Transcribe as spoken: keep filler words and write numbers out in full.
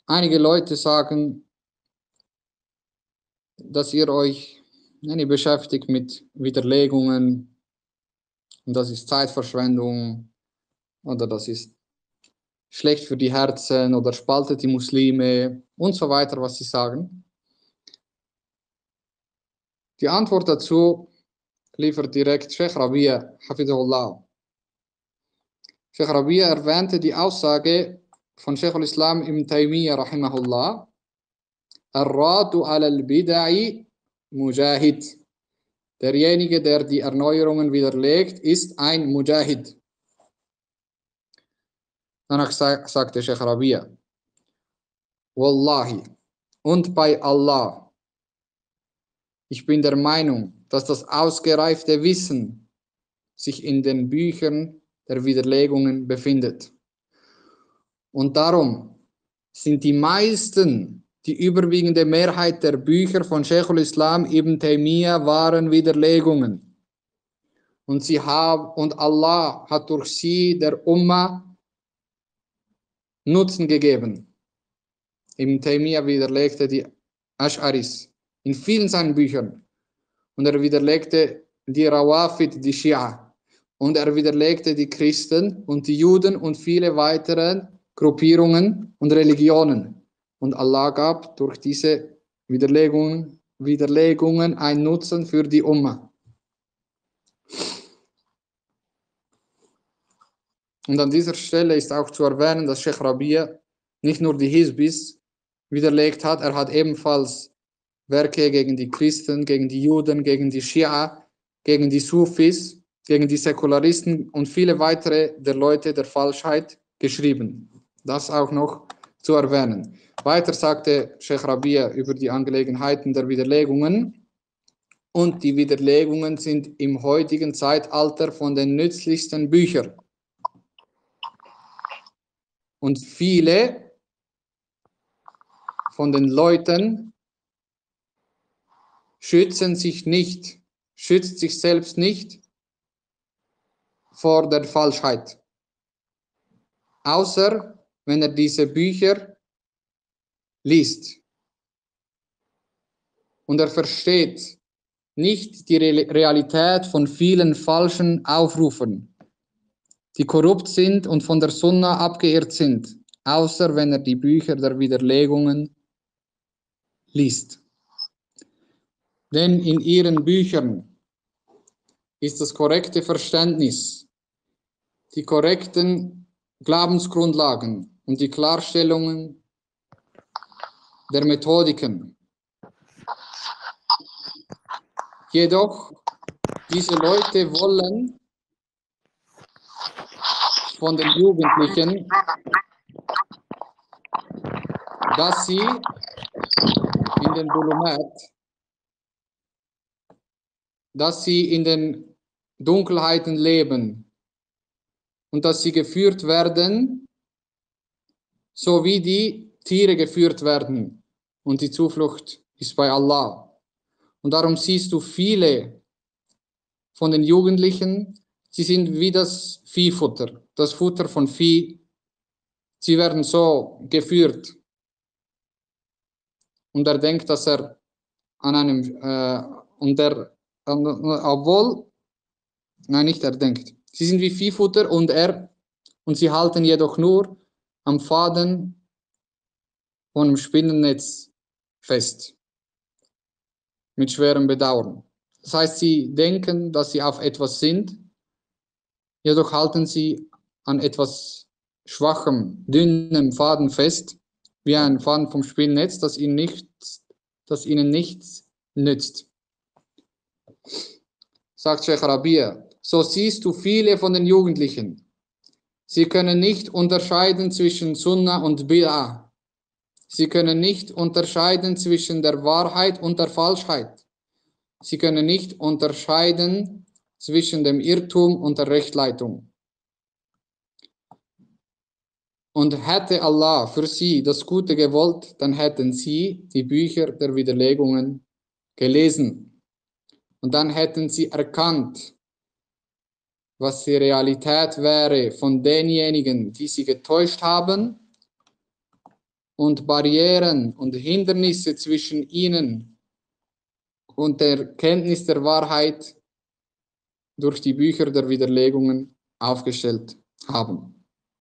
Einige Leute sagen, dass ihr euch ja, beschäftigt mit Widerlegungen und das ist Zeitverschwendung oder das ist schlecht für die Herzen oder spaltet die Muslime und so weiter, was sie sagen. Die Antwort dazu liefert direkt Sheikh Rabia, Hafidhullah. Sheikh Rabia erwähnte die Aussage von Sheikh al-Islam ibn Taymiyyah, rahimahullah, Ar-Radu al-Bidai Mujahid. Derjenige, der die Erneuerungen widerlegt, ist ein Mujahid. Danach sagte Sheikh Rabia, Wallahi, und bei Allah, ich bin der Meinung, dass das ausgereifte Wissen sich in den Büchern der Widerlegungen befindet. Und darum sind die meisten, die überwiegende Mehrheit der Bücher von Sheikh al-Islam ibn Taymiyyah waren Widerlegungen. Und, sie haben, und Allah hat durch sie der Umma Nutzen gegeben. Ibn Taymiyyah widerlegte die Ash'aris in vielen seinen Büchern. Und er widerlegte die Rawafid, die Schia. Und er widerlegte die Christen und die Juden und viele weitere Gruppierungen und Religionen. Und Allah gab durch diese Widerlegungen, Widerlegungen einen Nutzen für die Umma. Und an dieser Stelle ist auch zu erwähnen, dass Sheikh Rabia nicht nur die Hizbis widerlegt hat, er hat ebenfalls Werke gegen die Christen, gegen die Juden, gegen die Schia, gegen die Sufis, gegen die Säkularisten und viele weitere der Leute der Falschheit geschrieben. Das auch noch zu erwähnen. Weiter sagte Sheikh Rabia über die Angelegenheiten der Widerlegungen, und die Widerlegungen sind im heutigen Zeitalter von den nützlichsten Büchern. Und viele von den Leuten schützen sich nicht, schützt sich selbst nicht vor der Falschheit. Außer wenn er diese Bücher liest. Und er versteht nicht die Realität von vielen falschen Aufrufen, die korrupt sind und von der Sunna abgeirrt sind, außer wenn er die Bücher der Widerlegungen liest. Denn in ihren Büchern ist das korrekte Verständnis, die korrekten Glaubensgrundlagen und die Klarstellungen der Methodiken. Jedoch, diese Leute wollen von den Jugendlichen, dass sie in den Dulumat, dass sie in den Dunkelheiten leben und dass sie geführt werden, so wie die Tiere geführt werden. Und die Zuflucht ist bei Allah. Und darum siehst du viele von den Jugendlichen, sie sind wie das Viehfutter, das Futter von Vieh. Sie werden so geführt. Und er denkt, dass er an einem, äh, und er, obwohl, nein, nicht er denkt. Sie sind wie Viehfutter und er, und sie halten jedoch nur am Faden von einem Spinnennetz fest. Mit schwerem Bedauern. Das heißt, sie denken, dass sie auf etwas sind, jedoch halten sie an etwas schwachem, dünnem Faden fest, wie ein Faden vom Spinnennetz, das ihnen nichts, das ihnen nichts nützt. Sagt Sheikh Rabia, so siehst du viele von den Jugendlichen. Sie können nicht unterscheiden zwischen Sunna und Bid'ah. Sie können nicht unterscheiden zwischen der Wahrheit und der Falschheit. Sie können nicht unterscheiden zwischen dem Irrtum und der Rechtleitung. Und hätte Allah für sie das Gute gewollt, dann hätten sie die Bücher der Widerlegungen gelesen. Und dann hätten sie erkannt, was die Realität wäre von denjenigen, die sie getäuscht haben, und Barrieren und Hindernisse zwischen ihnen und der Kenntnis der Wahrheit durch die Bücher der Widerlegungen aufgestellt haben.